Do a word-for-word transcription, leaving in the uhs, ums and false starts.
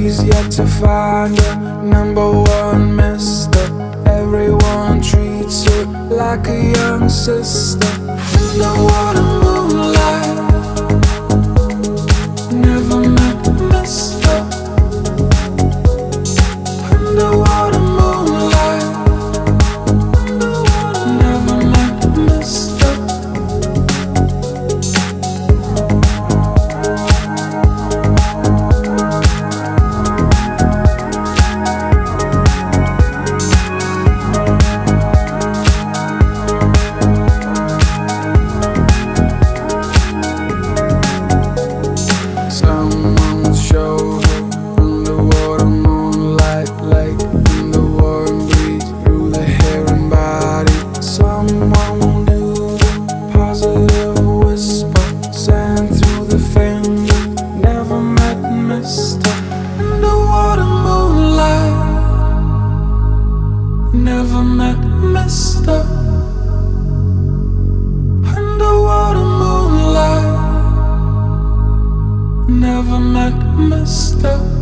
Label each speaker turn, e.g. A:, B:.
A: She's yet to find her number one mister. Everyone treats her like a young sister. Underwater moonlight, never met mister. Underwater moonlight, never met mister. Someone showed her underwater moonlight, like in the warm breeze through the hair and body. Someone knew the positive whisper sang through the finger. Never met mister. Underwater moonlight, never met mister. Underwater moonlight, never met mister.